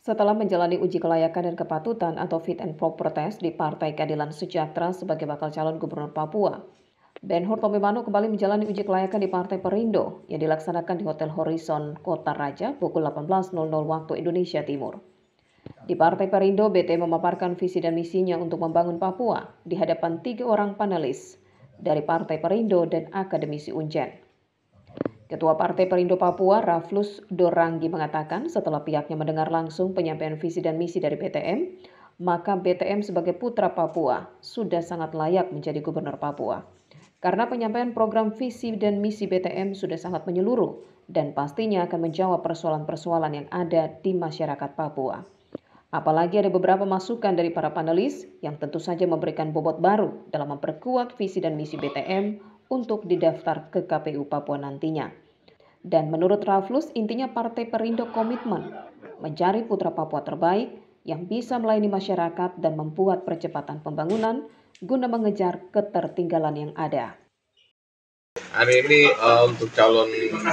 Setelah menjalani uji kelayakan dan kepatutan atau fit and proper test di Partai Keadilan Sejahtera sebagai bakal calon gubernur Papua, Ben-Hur Tomimano kembali menjalani uji kelayakan di Partai Perindo yang dilaksanakan di Hotel Horizon, Kota Raja pukul 18.00 waktu Indonesia Timur. Di Partai Perindo, BT memaparkan visi dan misinya untuk membangun Papua di hadapan 3 orang panelis dari Partai Perindo dan akademisi Unjen. Ketua Partai Perindo Papua, Raflus Doranggi mengatakan setelah pihaknya mendengar langsung penyampaian visi dan misi dari BTM, maka BTM sebagai putra Papua sudah sangat layak menjadi gubernur Papua. Karena penyampaian program visi dan misi BTM sudah sangat menyeluruh dan pastinya akan menjawab persoalan-persoalan yang ada di masyarakat Papua. Apalagi ada beberapa masukan dari para panelis yang tentu saja memberikan bobot baru dalam memperkuat visi dan misi BTM untuk didaftar ke KPU Papua nantinya. Dan menurut Raflus, intinya Partai Perindo komitmen mencari putra Papua terbaik yang bisa melayani masyarakat dan membuat percepatan pembangunan guna mengejar ketertinggalan yang ada. Hari ini untuk calon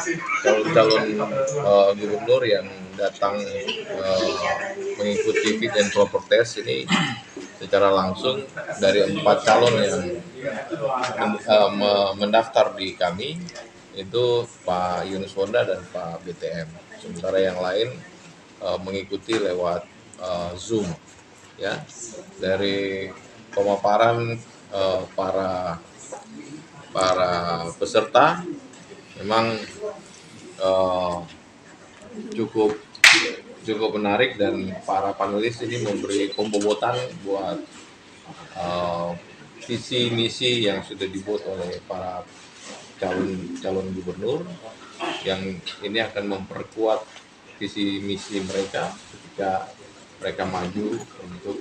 gubernur yang datang mengikuti fit and proper test ini secara langsung dari 4 calon yang mendaftar di kami itu Pak Yunus Wonda dan Pak BTM. Sementara yang lain mengikuti lewat Zoom, ya. Dari pemaparan para peserta memang cukup menarik dan para panelis ini memberi pembobotan buat visi misi yang sudah dibuat oleh para calon gubernur yang ini akan memperkuat visi misi mereka ketika mereka maju untuk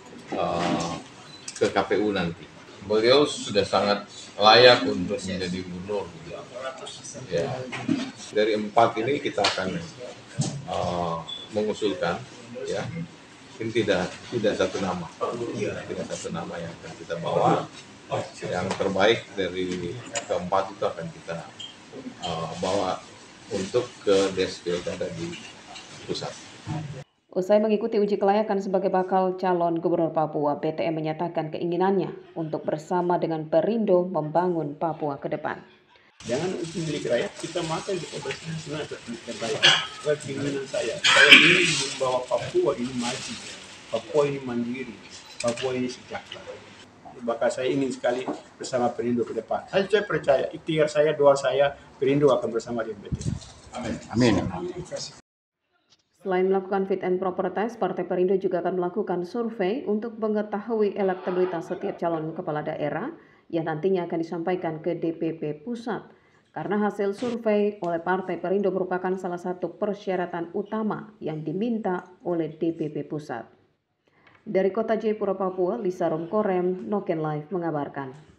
ke KPU nanti. Beliau sudah sangat layak untuk menjadi gubernur. Ya, dari 4 ini kita akan mengusulkan, ya, ini tidak satu nama yang akan kita bawa. Yang terbaik dari keempat itu akan kita bawa untuk ke Des Pilkada di pusat. Usai mengikuti uji kelayakan sebagai bakal calon gubernur Papua, BTM menyatakan keinginannya untuk bersama dengan Perindo membangun Papua ke depan. Jangan untuk milik rakyat, kita makan kita bersama dengan rakyat. Keinginan saya ingin membawa Papua ini maju, Papua ini mandiri, Papua ini sejahtera. Maka saya ingin sekali bersama Perindo ke depan. Saya percaya, ikhtiar saya, doa saya, Perindo akan bersama dengan BTM. Amin. Selain melakukan fit and proper test, Partai Perindo juga akan melakukan survei untuk mengetahui elektabilitas setiap calon kepala daerah yang nantinya akan disampaikan ke DPP Pusat. Karena hasil survei oleh Partai Perindo merupakan salah satu persyaratan utama yang diminta oleh DPP Pusat. Dari Kota Jayapura, Papua, Lisa Romkorem, Noken Live mengabarkan.